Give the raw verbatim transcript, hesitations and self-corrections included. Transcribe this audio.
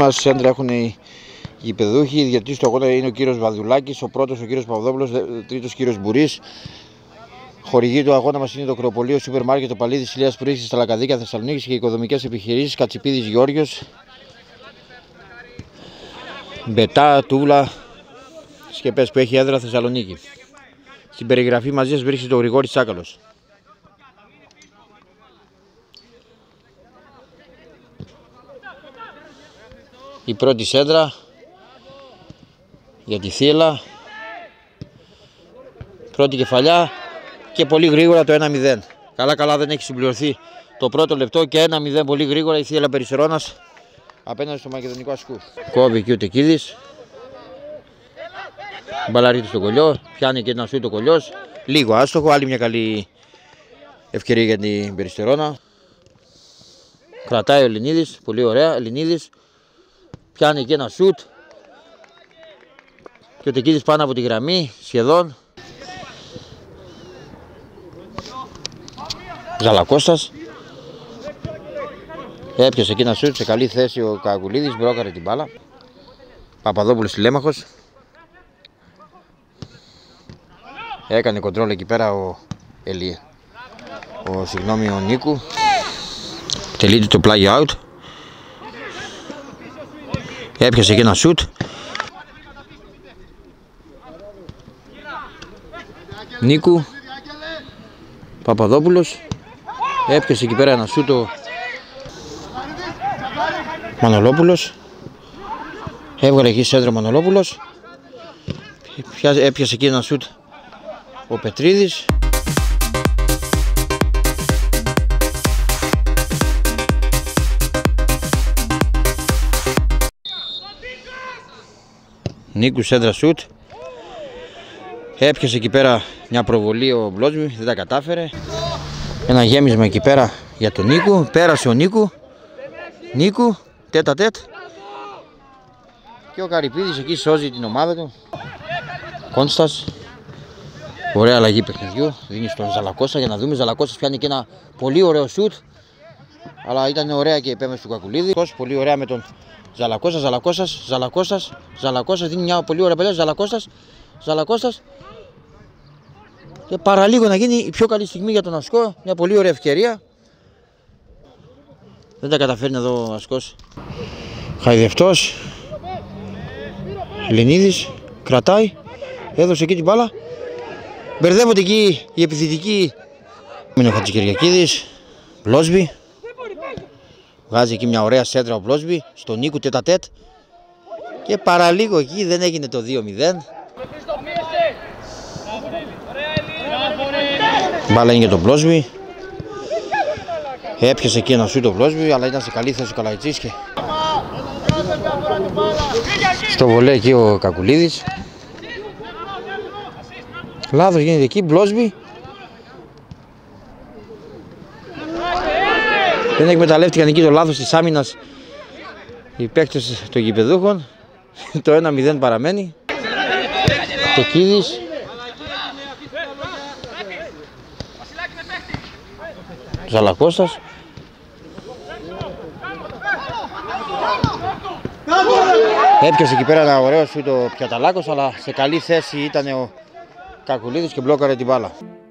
μας. Σέντρα έχουν οι γηπεδούχοι. Η διαιτητής του αγώνα είναι ο κύριος Βαδουλάκης, ο πρώτος ο κύριος Παπαδόπουλος, τρίτος κύριος Μπουρής. Χορηγή του αγώνα μας είναι το κρεοπολείο Σούπερ Μάρκετ, το Παλίδης Ηλίας Πουρίσης, στα Λακαδίκια Θεσσαλονίκης και οικοδομικές επιχειρήσεις Κατσιπίδης Γιώργος. Μπετά, Τούβλα, σκεπές που έχει έδρα Θεσσαλονίκη. Στην περιγραφή μαζί σας βρίσκεται το Γρηγόρης Τσάκαλος. Η πρώτη σέντρα για τη θύελα. Πρώτη κεφαλιά και πολύ γρήγορα το ένα μηδέν. Καλά καλά δεν έχει συμπληρωθεί το πρώτο λεπτό και ένα μηδέν πολύ γρήγορα η θύελα Περιστερώνας απέναντι στο Μακεδονικό Ασκού. Κόβει εκεί ο Τεκίδης. Μπαλαρίτη στο κολλιό. Πιάνει και ένα σούτ ο κολλιός. Λίγο άστοχο. Άλλη μια καλή ευκαιρία για την Περιστερώνα. Κρατάει ο Ελληνίδης. Πολύ ωραία. Ελληνίδης. Πιάνει και ένα σούτ. Και ο Τεκίδης πάνω από τη γραμμή. Σχεδόν. Ζαλακώστας. Έπιασε εκεί ένα σούτ σε καλή θέση ο Κακουλίδης. Μπρόκαρε την μπάλα. Παπαδόπουλος τηλέμαχος. Έκανε κοντρόλ εκεί πέρα ο Ελί. Ο συγγνώμη ο Νίκου. Τελείται το play out. Έπιασε και ένα σούτ. Νίκου. Παπαδόπουλος. Έπιασε εκεί πέρα ένα σούτ ο Μανολόπουλος. Έβγαλε εκεί σέντρα ο Μανολόπουλος. Έπιασε εκεί ένα σούτ ο Πετρίδης. Νίκου σέντρα σούτ. Έπιασε εκεί πέρα μια προβολή ο Μπλότσμι, δεν τα κατάφερε. Ένα γέμισμα εκεί πέρα για τον Νίκου. Πέρασε ο Νίκου. Νίκου, τέτα τέτ. Και ο Καρυπίδης εκεί σώζει την ομάδα του. Κόνστας. Ωραία αλλαγή παιχνιδιού. Δίνει στον Ζαλακώστα για να δούμε. Ζαλακώστας πιάνει και ένα πολύ ωραίο σούτ. Αλλά ήταν ωραία και η επέμβαση του Κακουλίδη. Πολύ ωραία με τον Ζαλακώστα. Ζαλακώστας. Ζαλακώστας. Ζαλακώστας δίνει μια πολύ ωραία παλιά. Ζαλακώστας. Ζαλακώστας. Και παραλίγο να γίνει η πιο καλή στιγμή για τον Ασκό. Μια πολύ ωραία ευκαιρία. Δεν τα καταφέρνει εδώ ο Ασκός. Χαϊδευτός. Ελληνίδης. Κρατάει. Έδωσε εκεί την μπάλα. Μπερδεύονται εκεί οι επιθετικοί. Είναι ο Χατζικυριακίδης. Μπλόσμπι. Βγάζει εκεί μια ωραία σέντρα ο Μπλόσμπι. Στον Νίκου τέτα τέτ. Και παραλίγο εκεί δεν έγινε το δύο μηδέν. Μπάλα είναι για τον Μπλόσμπι. Έπιασε εκεί ένα σούτ ο Μπλόσμπι, αλλά ήταν σε καλή θέση ο Καλαϊτσής και στο βολέ εκεί ο Κακουλίδης. Λάθος γίνεται εκεί, Μπλόσμπι. Δεν εκμεταλλεύτηκαν εκεί το λάθος της άμυνας οι παίκτες των γηπεδούχων. Το ένα μηδέν παραμένει. Τεκίδης. Ζαλακώστας. Έπιασε εκεί πέρα ένα ωραίο σούτ ο Πιαταλάκος, αλλά σε καλή θέση ήταν ο Κακουλίδης και μπλόκαρε την μπάλα.